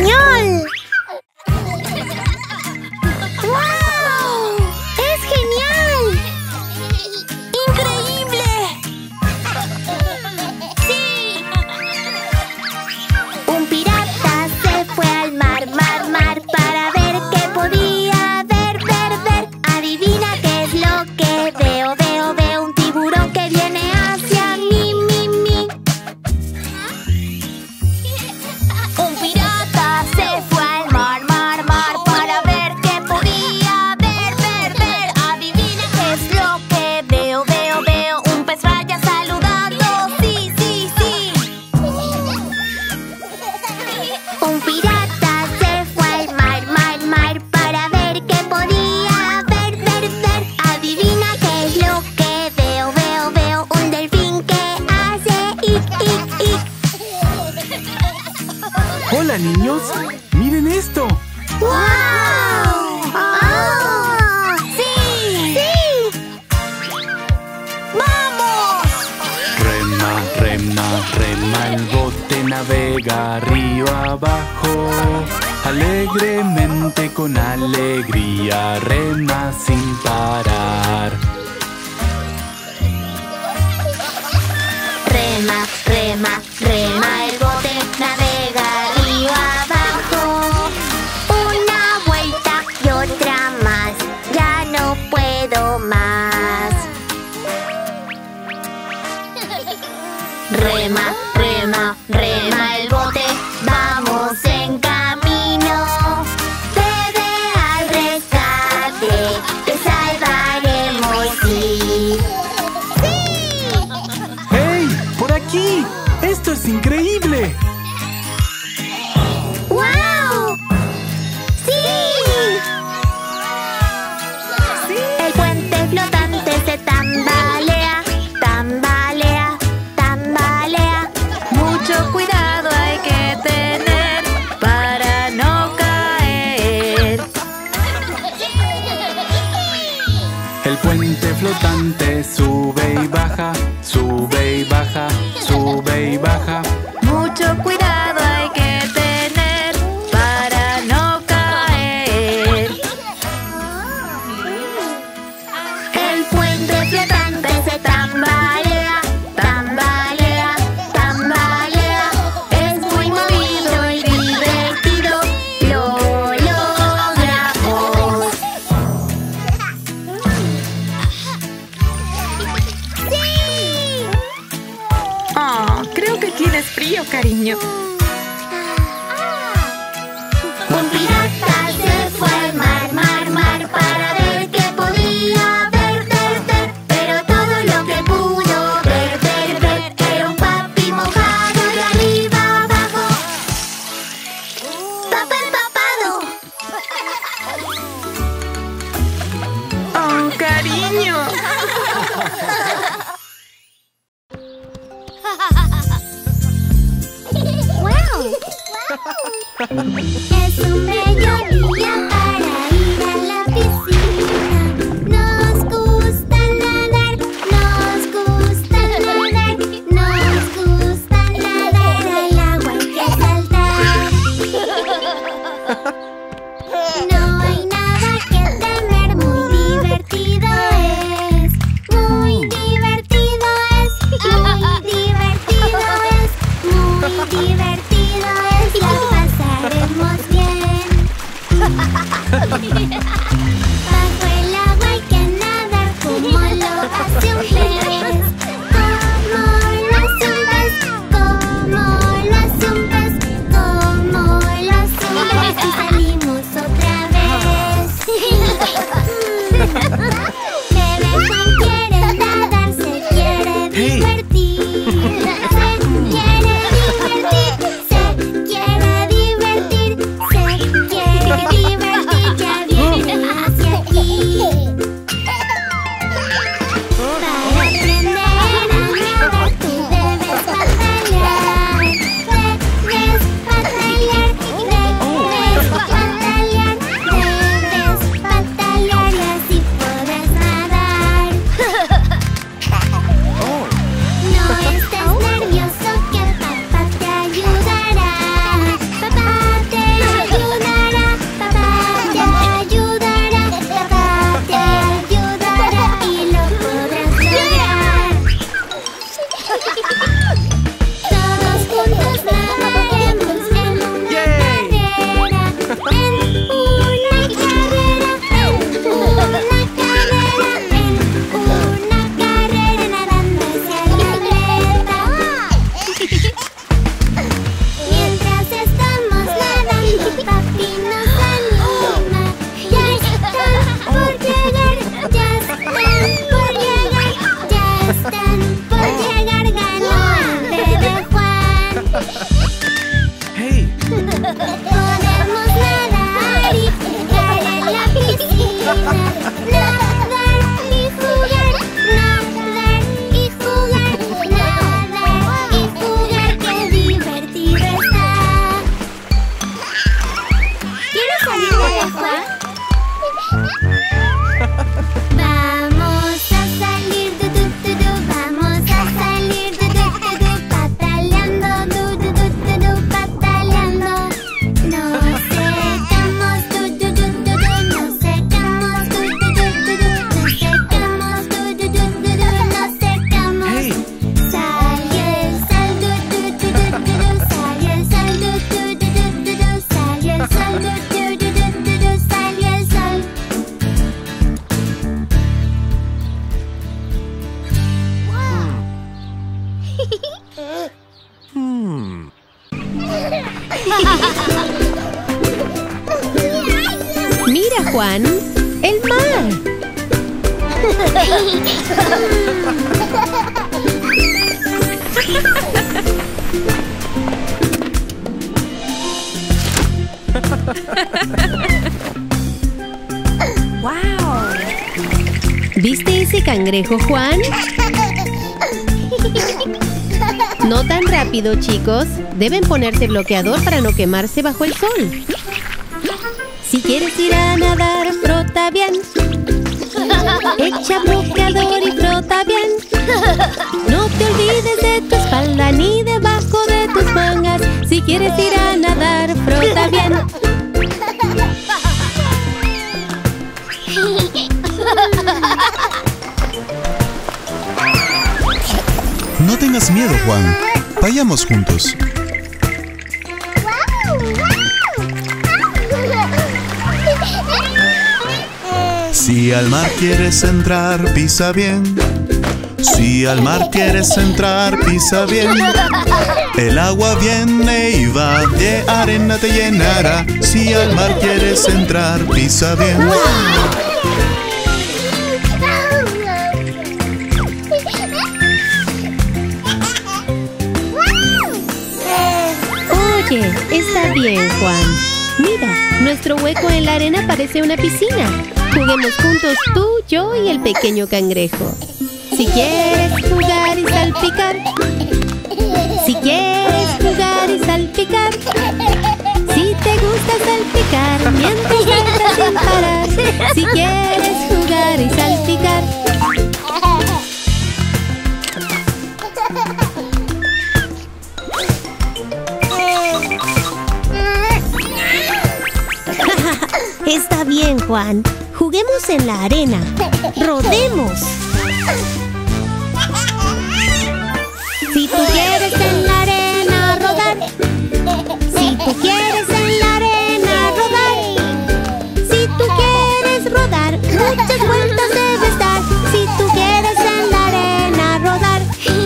genial! ¡Wow! ¡Es genial! ¡Increíble! ¡Sí! Un pirata se fue al mar, mar, mar, para ver qué podía ver, ver, ver. Adivina qué es lo que veo, veo, veo. Un tiburón que viene hacia mí, mí, mí. Un pirata se fue al mar, mar, mar, para ver qué podía ver, ver, ver. Adivina qué es lo que veo, veo, veo. Un pez raya saludando, sí, sí, sí. Un pirata se fue al mar, mar, mar, para ver qué podía ver, ver, ver. Adivina qué es lo que veo, veo, veo. Un delfín que hace ic, ic, ic. Hola, niños. Miren esto. ¡Wow! ¡Oh! ¡Sí! ¡Sí! ¡Vamos! Rema, rema, rema, el bote navega río abajo. Alegremente, con alegría, rema sin parar. Rema, rema, rema, el bote navega río abajo. Una vuelta y otra más, ya no puedo más. Rema, rema, rema, el bote, vamos en camino. Bebe al rescate, te salvaremos, sí. ¡Hey! ¡Por aquí! ¡Esto es increíble! ¡Wow! ¡Sí! El puente flotante se tambalea, tambalea, tambalea. Mucho cuidado hay que tener para no caer. El puente flotante sube y baja, sube y baja, sube y baja. Mucho cuidado hay que tener para no caer. El puente flotante se tambalea, tambalea, tambalea. Es muy movido y divertido, lo logramos. ¡Sí! Oh, creo que tienes frío, cariño. Un pirata se fue al mar, mar, mar, para ver qué podía ver, ver, ver. Pero todo lo que pudo ver, ver, ver, era un papi mojado de arriba abajo. ¡Papá empapado! Oh, cariño. ¡Wow! Es un bello día para ir a la piscina. Nos gusta nadar, nos gusta nadar, nos gusta nadar. Al agua hay que saltar. No hay nada que temer, muy divertido es. Muy divertido es, muy divertido es, muy divertido es. La pasaremos bien. ¡Hey! Podemos nadar y jugar en la piscina. Nadar y jugar, nadar y jugar, nadar y jugar, qué divertido está. ¿Quieres salir de agua? Vamos a salir, vamos a salir, pataleando, pataleando. Nos secamos, nos secamos, nos secamos, nos secamos. ¡Hey! Sale el sol, sale el sol, sale el sol, sale el sol. Mira, Juan, el mar. ¡Wow! ¿Viste ese cangrejo, Juan? No tan rápido, chicos. Deben ponerse bloqueador para no quemarse bajo el sol. Si quieres ir a nadar, frota bien. Echa bloqueador y frota bien. No te olvides de tu espalda ni debajo de tus mangas. Si quieres ir a nadar, frota bien. No tengas miedo, Juan. Vayamos juntos. Si al mar quieres entrar, pisa bien. Si al mar quieres entrar, pisa bien. El agua viene y va, de arena te llenará. Si al mar quieres entrar, pisa bien. Oye, está bien, Juan. Mira, nuestro hueco en la arena parece una piscina. Juguemos juntos tú, yo y el pequeño cangrejo. Si quieres jugar y salpicar. Si quieres jugar y salpicar. Si te gusta salpicar mientras saltas sin parar. Si quieres jugar y salpicar. Está bien, Juan. Juguemos en la arena. Rodemos. Si tú quieres en la arena rodar. Si tú quieres en la arena rodar. Si tú quieres rodar, muchas vueltas debes dar. Si tú quieres en la arena rodar.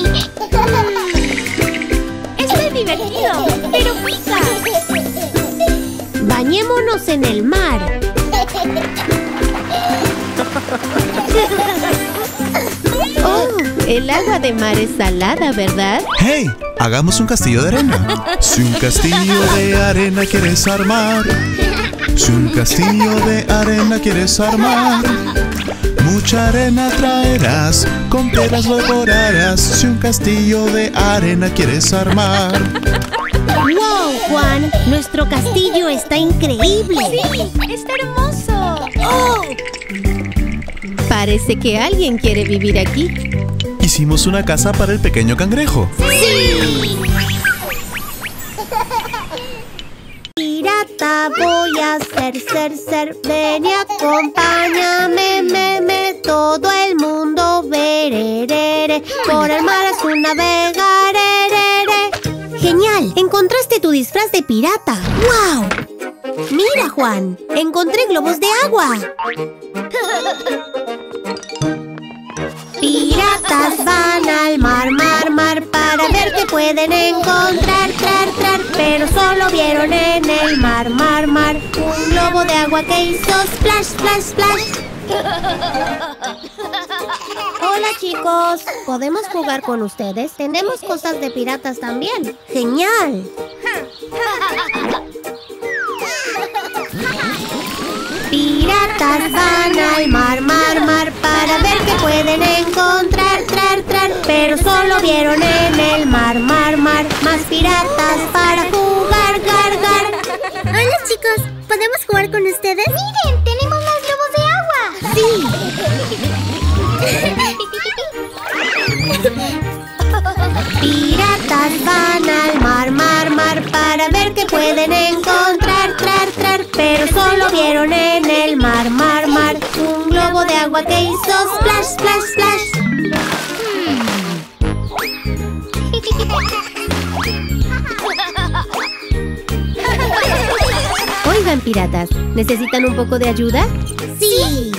¡Esto es divertido! ¡Pero pica! Bañémonos en el mar. Oh, el agua de mar es salada, ¿verdad? ¡Hey! Hagamos un castillo de arena. Si un castillo de arena quieres armar. Si un castillo de arena quieres armar. Mucha arena traerás, con piedras lo decorarás. Si un castillo de arena quieres armar. ¡Wow, Juan! Nuestro castillo está increíble. ¡Sí! ¡Está hermoso! ¡Oh! Parece que alguien quiere vivir aquí. Hicimos una casa para el pequeño cangrejo. ¡Sí! Pirata voy a ser. Ven y acompáñame, todo el mundo veré. Por el mar azul navegaré. ¡Genial! Encontraste tu disfraz de pirata. ¡Wow! Mira, Juan, encontré globos de agua. Piratas van al mar, para ver qué pueden encontrar, pero solo vieron en el mar, un globo de agua que hizo splash. Hola chicos, ¿podemos jugar con ustedes? Tenemos cosas de piratas también. ¡Genial! Piratas van al mar, mar, mar, para ver qué pueden encontrar, trar, trar. Pero solo vieron en el mar, mar, mar, más piratas para jugar, gar, gar. Hola chicos, ¿podemos jugar con ustedes? ¡Miren! ¡Tenemos más globos de agua! ¡Sí! Piratas van al mar, mar, mar, para ver qué pueden encontrar, trar, trar. Pero solo vieron en el mar, mar, mar, un globo de agua que hizo splash, splash, splash. Oigan, piratas, ¿necesitan un poco de ayuda? ¡Sí!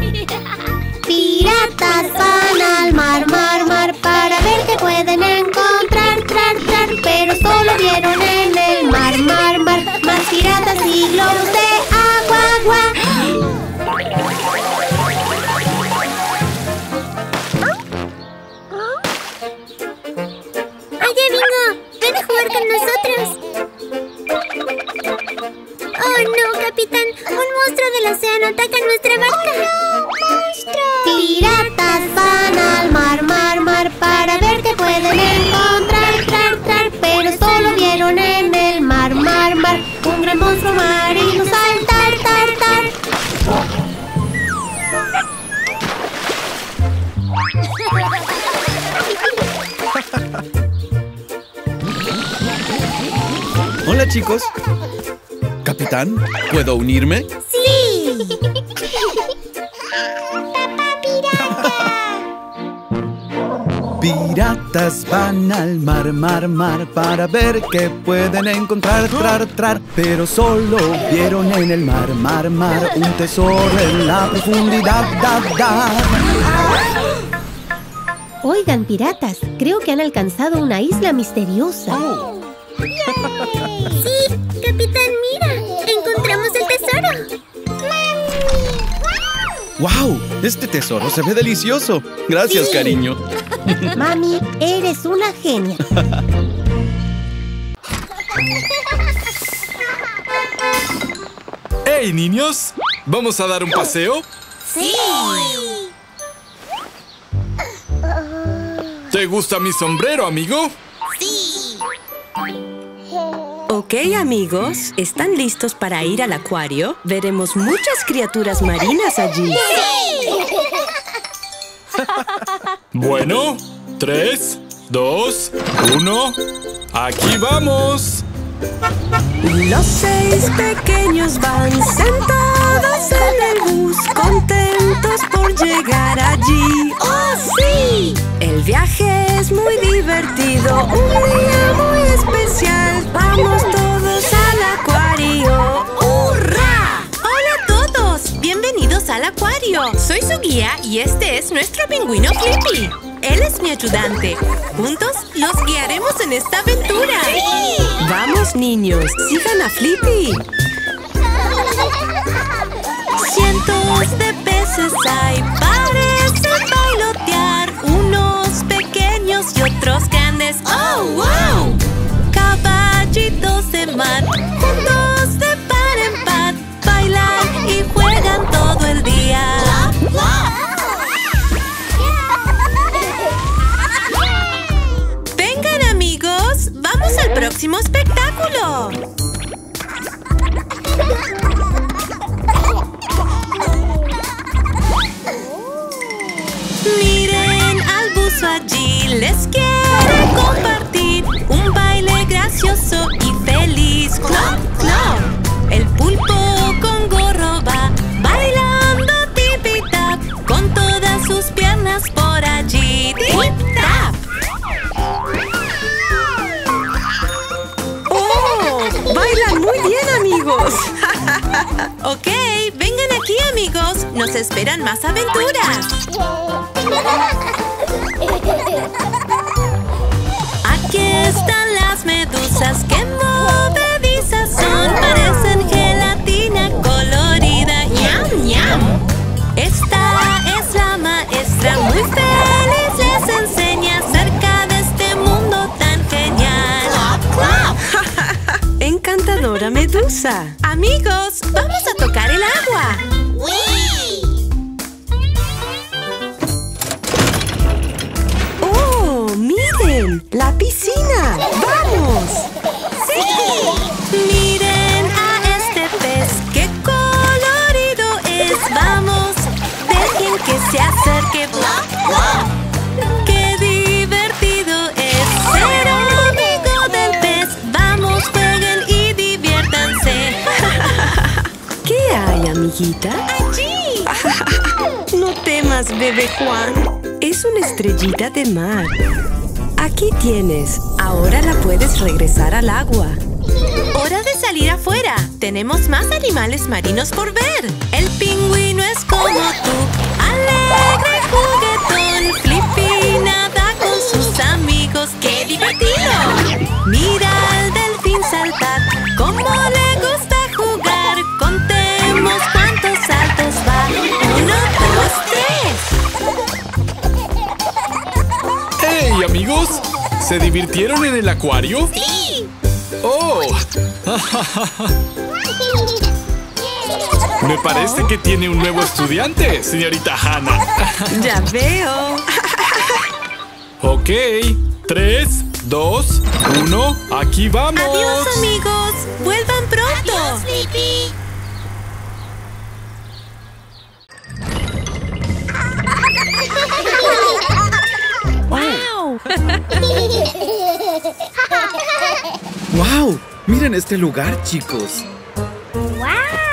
Piratas van al mar, mar, mar, para ver qué pueden encontrar, trar, trar. Pero solo vieron en el mar, mar, mar, más piratas y globos de agua, agua. Oye, Bingo, ven a jugar con nosotros. Oh no, capitán, un monstruo del océano ataca nuestra barca. Piratas van al mar, mar, mar, para ver qué pueden encontrar, trar, trar. Pero solo vieron en el mar, mar, mar, un gran monstruo marino saltar, tar, tar. Hola chicos. Capitán, ¿puedo unirme? ¡Sí! Piratas van al mar, mar, mar, para ver qué pueden encontrar, trar, trar. Pero solo vieron en el mar, mar, mar, un tesoro en la profundidad, da, da. Oigan, piratas, creo que han alcanzado una isla misteriosa. ¡Sí! ¡Capitán, mira! ¡Encontramos el tesoro! ¡Wow! Este tesoro se ve delicioso. Gracias, Sí. cariño. Mami, eres una genia. ¡Hey, niños! ¿Vamos a dar un paseo? ¡Sí! ¿Te gusta mi sombrero, amigo? ¡Sí! Ok, amigos, ¿están listos para ir al acuario? Veremos muchas criaturas marinas allí. Bueno, 3, 2, 1. ¡Aquí vamos! Los 6 pequeños van sentados en el bus, contentos por llegar allí. ¡Oh, sí! El viaje es muy divertido, un día muy especial. Vamos todos al acuario. ¡Hurra! ¡Hola a todos! Bienvenidos al acuario. Soy su guía y este es nuestro pingüino Flippy. Él es mi ayudante. Juntos los guiaremos en esta aventura. ¡Sí! Vamos, niños, sigan a Flippy. Cientos de peces hay, parece bailotear. Unos pequeños y otros grandes. ¡Oh, wow! Caballitos de mar, juntos de par en par, bailan y juegan todo el día. Vengan, amigos, vamos al próximo espectáculo. Miren al buzo allí, les quiere compartir un baile gracioso y feliz. ¡Clop, clop! El pulpo con gorro va bailando tip-tap con todas sus piernas por allí. ¡Tip-tap! ¡Oh! ¡Bailan muy bien, amigos! Ok, vengan aquí, amigos. Nos esperan más aventuras. Aquí están las medusas que movedizas son. Parecen gelatina colorida. ¡Ñam, ñam! Esta es la maestra muy feliz. Sonora Medusa. Amigos, vamos a tocar el agua. ¡Oh, miren! ¡La piscina! ¡Vamos! ¡Sí! Miren a este pez, qué colorido es. ¡Vamos! Dejen que se acerque. ¡Qué divertido es ser amigo del pez! ¡Vamos, jueguen y diviértanse! ¿Qué hay, amiguita? ¡Allí! No temas, bebé Juan. Es una estrellita de mar. Aquí tienes. Ahora la puedes regresar al agua. ¡Hora de salir afuera! Tenemos más animales marinos por ver. El pingüino es como tú, alegre, juguetón. Flippy nada con sus amigos. ¡Qué divertido! Mira al delfín saltar, cómo le gusta jugar. Contemos cuántos saltos va. 1, 2, 3. ¡Hey, amigos! ¿Se divirtieron en el acuario? ¡Sí! ¡Oh! Me parece que tiene un nuevo estudiante, señorita Hannah. Ya veo. Ok, 3, 2, 1, aquí vamos. Adiós, amigos. Vuelvan pronto. ¡Adiós, Flippy! ¡Wow! ¡Wow! Miren este lugar, chicos. ¡Wow!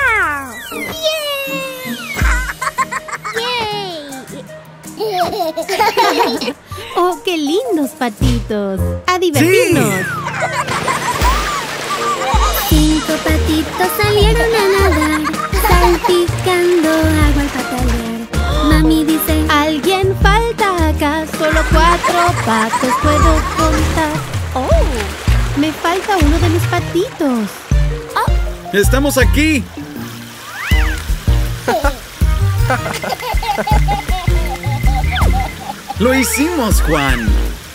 ¡Yay! ¡Oh, qué lindos patitos! ¡A divertirnos! ¡Sí! 5 patitos salieron a nadar, salpicando agua al patalear. Mami dice, Alguien falta acá, solo 4 patos puedo contar. ¡Oh! Me falta uno de mis patitos. ¡Estamos aquí! ¡Lo hicimos, Juan!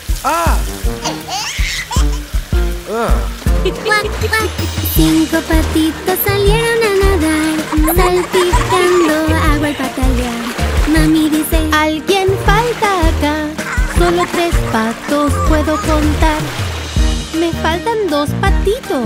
¡Cuac, cuac! 5 patitos salieron a nadar, salpicando agua al patalear. Mami dice, Alguien falta acá, solo 3 patos puedo contar. Me faltan 2 patitos.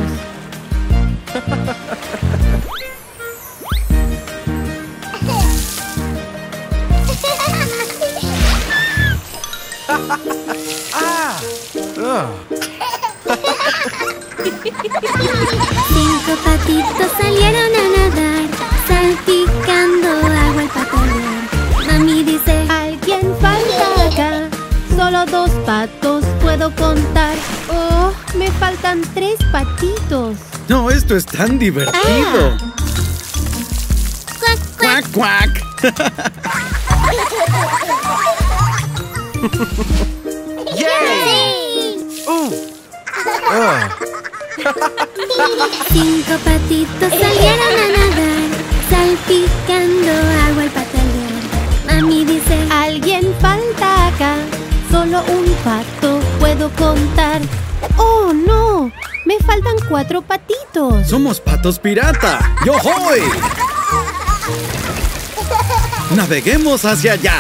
Cinco patitos salieron a nadar, salpicando agua al patalear. Mami dice, Alguien falta acá, solo 2 patos puedo contar. Oh, me faltan 3 patitos. ¡No, esto es tan divertido! cuac, cuac. ¡Cuac, cuac! ¡Yay! 5 patitos salieron a nadar, salpicando agua al patalear. Mami dice, Alguien falta acá, solo un pato puedo contar. ¡Oh, no! Me faltan 4 patitos. ¡Somos patos pirata! ¡Yo-hoy! ¡Naveguemos hacia allá!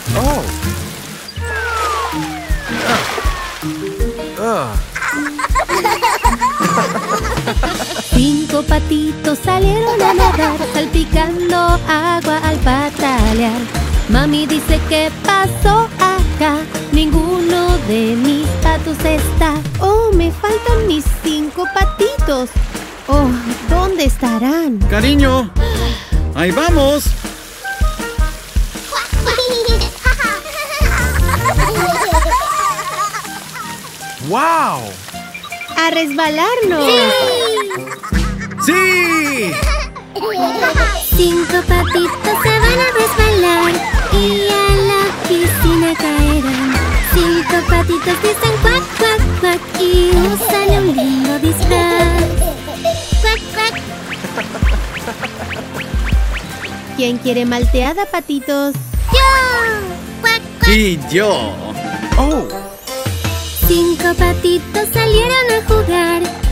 Cinco patitos salieron a nadar, salpicando agua al patalear. Mami dice, ¿qué pasó acá? Ninguno de mis patos está. Oh, me faltan mis 5 patitos. Oh, ¿dónde estarán? ¡Cariño! ¡Ahí vamos! ¡Wow! ¡A resbalarnos! ¡Sí! 5 patitos se van a resbalar y a la piscina caerán. 5 patitos dicen cuac, cuac, cuac y usan un lindo disfraz. Cuac, cuac. ¿Quién quiere malteada, patitos? ¡Yo! Cuac, cuac. ¡Y yo! ¡Oh! 5 patitos salieron a jugar,